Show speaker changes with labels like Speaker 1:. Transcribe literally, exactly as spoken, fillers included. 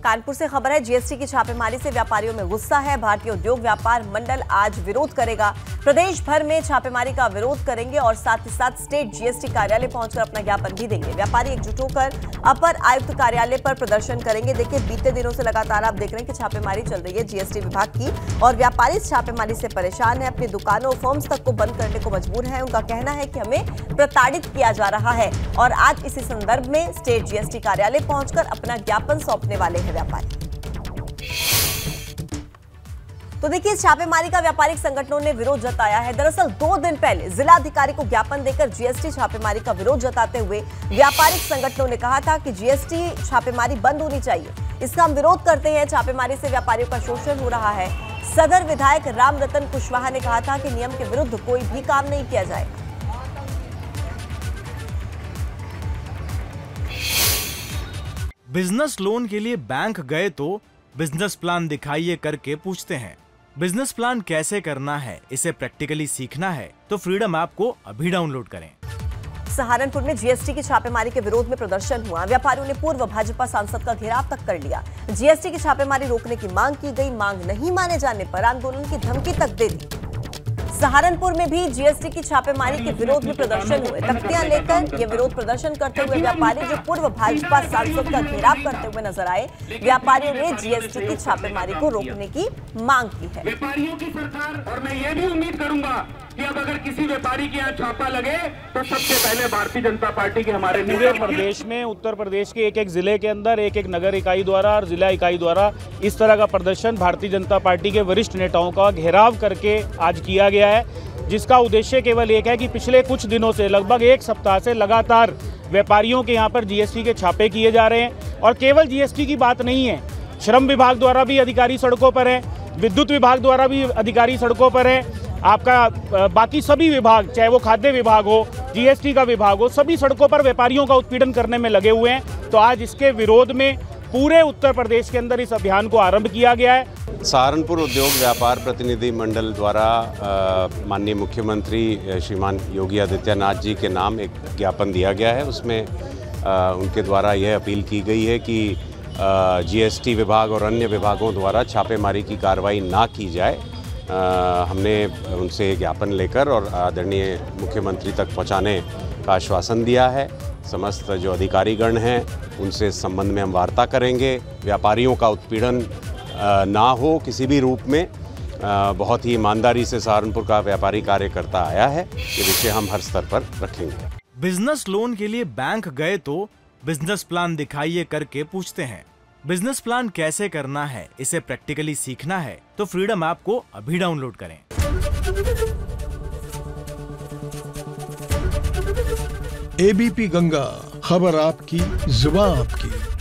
Speaker 1: कानपुर से खबर है, जीएसटी की छापेमारी से व्यापारियों में गुस्सा है। भारतीय उद्योग व्यापार मंडल आज विरोध करेगा। प्रदेश भर में छापेमारी का विरोध करेंगे और साथ ही साथ स्टेट जीएसटी कार्यालय पहुंचकर अपना ज्ञापन भी देंगे। व्यापारी एकजुट होकर अपर आयुक्त कार्यालय पर प्रदर्शन करेंगे। देखिए, बीते दिनों से लगातार आप देख रहे हैं कि छापेमारी चल रही है जीएसटी विभाग की और व्यापारी इस छापेमारी से परेशान है। अपनी दुकानों और फर्म्स तक को बंद करने को मजबूर है। उनका कहना है कि हमें प्रताड़ित किया जा रहा है और आज इसी संदर्भ में स्टेट जीएसटी कार्यालय पहुंचकर अपना ज्ञापन सौंपने वाले हैं व्यापारी। तो देखिए, इस छापेमारी का व्यापारिक संगठनों ने विरोध जताया है। दरअसल दो दिन पहले जिलाधिकारी को ज्ञापन देकर जीएसटी छापेमारी का विरोध जताते हुए व्यापारिक संगठनों ने कहा था कि जीएसटी छापेमारी बंद होनी चाहिए। इसका हम विरोध करते हैं। छापेमारी से व्यापारियों का शोषण हो रहा है। सदर विधायक राम रतन कुशवाहा ने कहा था कि नियम के विरुद्ध कोई भी काम नहीं किया जाएगा।
Speaker 2: बिजनेस लोन के लिए बैंक गए तो बिजनेस प्लान दिखाइए करके पूछते हैं। बिजनेस प्लान कैसे करना है, इसे प्रैक्टिकली सीखना है तो फ्रीडम ऐप को अभी डाउनलोड करें।
Speaker 1: सहारनपुर में जीएसटी की छापेमारी के विरोध में प्रदर्शन हुआ। व्यापारियों ने पूर्व भाजपा सांसद का घेराव तक कर लिया। जीएसटी की छापेमारी रोकने की मांग की गई। मांग नहीं माने जाने पर आंदोलन की धमकी तक दे दी। सहारनपुर में भी जीएसटी की छापेमारी के विरोध में प्रदर्शन हुए। तख्तियां लेकर ये विरोध प्रदर्शन करते हुए व्यापारी जो पूर्व भाजपा सांसद का घेराव करते हुए नजर आए। व्यापारियों ने जीएसटी की छापेमारी को रोकने की मांग की है।
Speaker 3: व्यापारियों की सरकार, और मैं ये भी उम्मीद करूंगा कि अब अगर किसी व्यापारी के यहाँ छापा लगे तो सबसे पहले भारतीय जनता पार्टी के हमारे
Speaker 4: पूरे प्रदेश में, उत्तर प्रदेश के एक एक जिले के अंदर एक एक नगर इकाई द्वारा और जिला इकाई द्वारा इस तरह का प्रदर्शन भारतीय जनता पार्टी के वरिष्ठ नेताओं का घेराव करके आज किया गया है, जिसका उद्देश्य केवल एक है कि पिछले कुछ दिनों से, लगभग एक सप्ताह से लगातार व्यापारियों के यहाँ पर जीएसटी के छापे किए जा रहे हैं। और केवल जीएसटी की बात नहीं है, श्रम विभाग द्वारा भी अधिकारी सड़कों पर है, विद्युत विभाग द्वारा भी अधिकारी सड़कों पर है, आपका बाकी सभी विभाग, चाहे वो खाद्य विभाग हो, जीएसटी का विभाग हो, सभी सड़कों पर व्यापारियों का उत्पीड़न करने में लगे हुए हैं। तो आज इसके विरोध में पूरे उत्तर प्रदेश के अंदर इस अभियान को आरंभ किया गया है।
Speaker 5: सहारनपुर उद्योग व्यापार प्रतिनिधि मंडल द्वारा माननीय मुख्यमंत्री श्रीमान योगी आदित्यनाथ जी के नाम एक ज्ञापन दिया गया है। उसमें आ, उनके द्वारा यह अपील की गई है कि जीएसटी विभाग और अन्य विभागों द्वारा छापेमारी की कार्रवाई ना की जाए। आ, हमने उनसे ज्ञापन लेकर और आदरणीय मुख्यमंत्री तक पहुंचाने का आश्वासन दिया है। समस्त जो अधिकारीगण हैं उनसे इस संबंध में हम वार्ता करेंगे। व्यापारियों का उत्पीड़न ना हो किसी भी रूप में। आ, बहुत ही ईमानदारी से सहारनपुर का व्यापारी कार्य करता आया है। ये विषय हम हर स्तर पर रखेंगे।
Speaker 2: बिजनेस लोन के लिए बैंक गए तो बिजनेस प्लान दिखाइए करके पूछते हैं। बिजनेस प्लान कैसे करना है, इसे प्रैक्टिकली सीखना है तो फ्रीडम ऐप को अभी डाउनलोड करें।
Speaker 6: एबीपी गंगा, खबर आपकी, जुबान आपकी।